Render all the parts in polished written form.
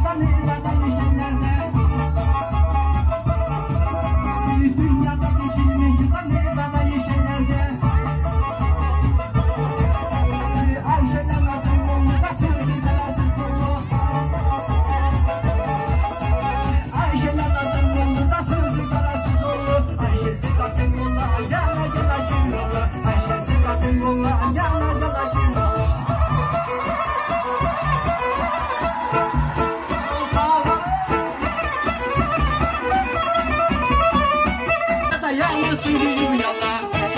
yıkanır bana yeşillerde. Dünyada geçilme yıkanır bana yeşillerde. Ayşe'den nasıl oldu da sözü belasız oldu. Ayşe'den nasıl oldu da sözü belasız oldu. Ayşe'si kasım yolla yana yana çığırdı. Ayşe'si kasım yolla yana yana çığırdı. Yana sürüyüm yalla.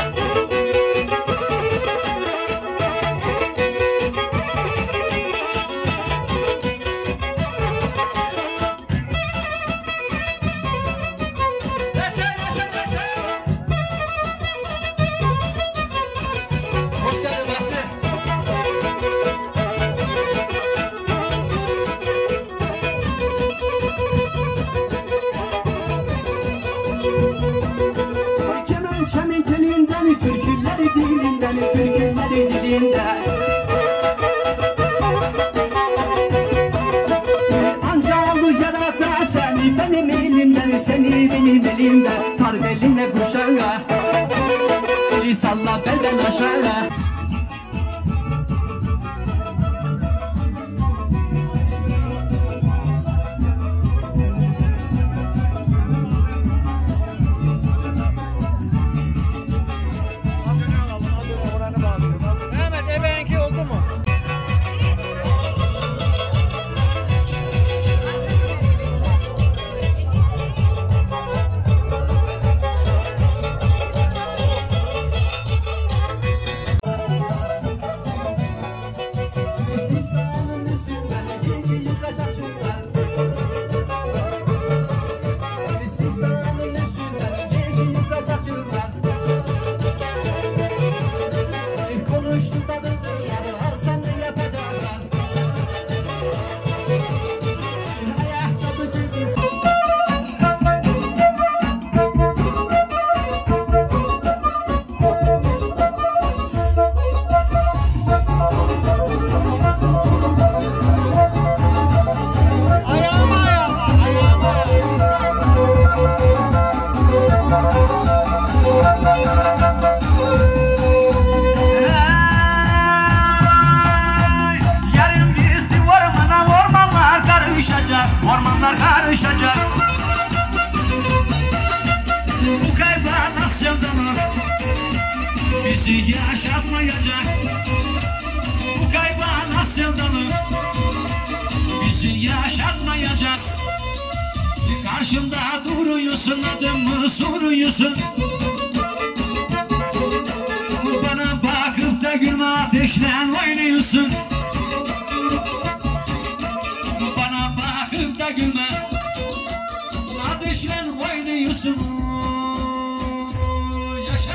Hoş geldin Basri. Kemençemin telinden, türküleri dilinden, türküleri dilinden. Anca oldu yarata seni benim elimden, seni benim elimden. Sar beline kuşağa, eli salla belden aşağı. Ormanlar karışacak. Bu kaybolan sevdanı bizi yaşatmayacak. Bu kaybolan sevdanı bizi yaşatmayacak. Karşımda duruyorsun, adımı soruyorsun. Bana bakıp da gülme, ateşle oynuyorsun. Da gülme, ateşle oynuyorsun. Yaşa.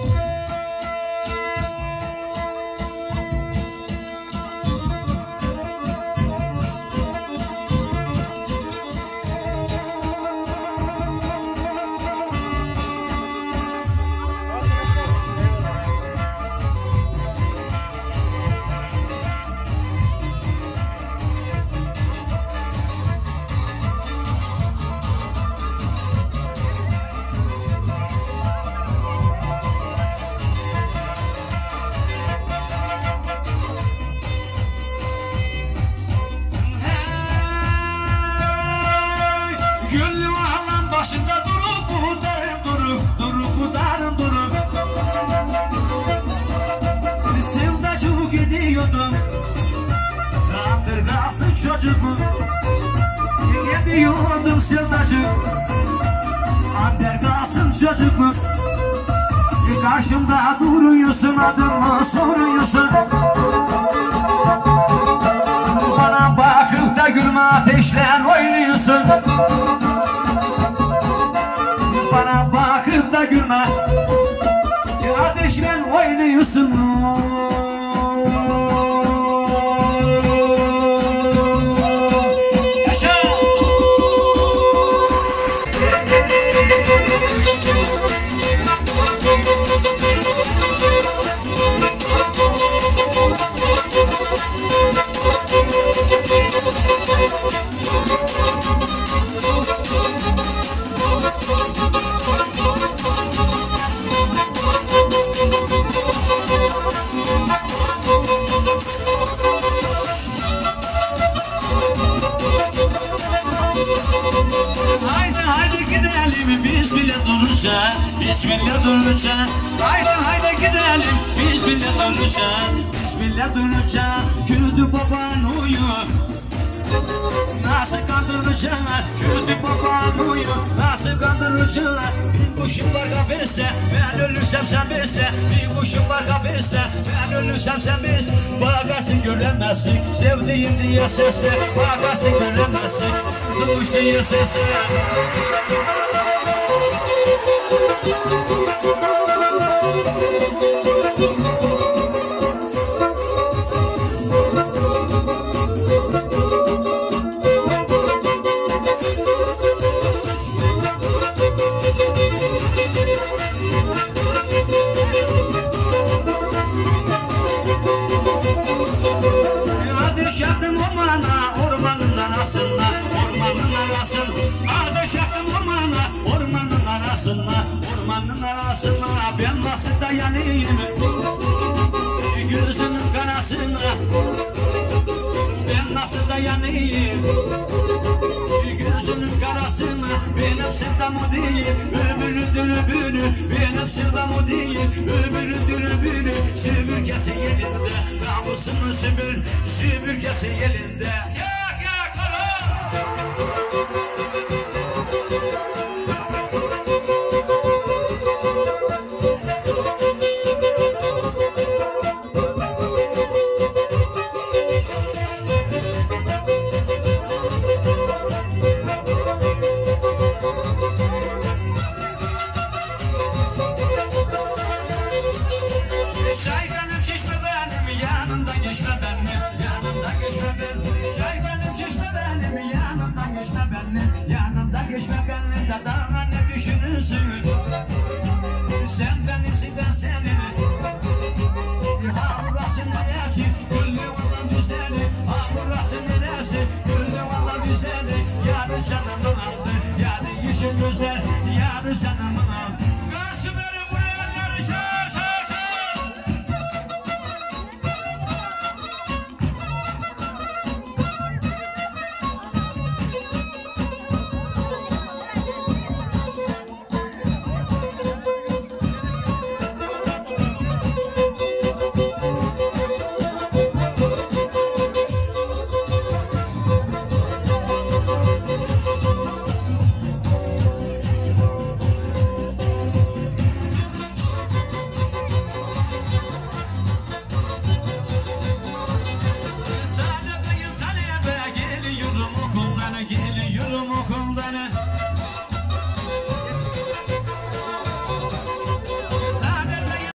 Başında durup budarım. Sevdacık gidiyordum, kandırgasın çocuğu. Gidiyordum sevdacık, kandırgasın çocuğu. Karşımda duruyorsun, adımı soruyorsun. Bana bakıp da gülme, ateşle oynuyorsun. Bana bakıp da gülme, ateşle oynuyorsun. duracağız, bismillah duracağız. Haydi haydi gidelim, bismillah duracağız, bismillah duracağız. Kürdü baban uyuyor, nasıl kandıracağız? Kürdü baban uyuyor, nasıl kandıracağız? Bir kuşum var kafeste, ben ölürsem sen beste. Bir kuşum var kafeste, ben ölürsem sen beste. Bakarsın göremezsin, sevdiğim diye sesle. Bakarsın göremezsin, duş diye sesle. Ateş yaktım ormanın arasında, ormanın arasında. Ateş yaktım ormanın arasında, ormanın arasında. Ben nasıl dayanayım gözünün karasına? Ben nasıl dayanayım gözünün karasına? Benim sevdam o değil, öbürü dülübünü. Benim sevdam o değil, öbürü dülübünü. Süpürgesi elinde, namusunu süpürgesi elinde. Yak yak çay benim şişme benim, yanımdan geçme benim, yanımdan geçme benim. Çay benim şişme benim, yanımdan geçme benim, yanımdan geçme benim. Dadağına ne düşünürsün? Sen benimsin ben senin. Ha burası neresi? Güllü valla güzeli. Ha burası neresi? Güllü valla güzeli. Yarı canımın aldı, yarı yeşil güzel, yarı canımın aldı. Karşı beni buraya yarışır. Geliyorum okuldan.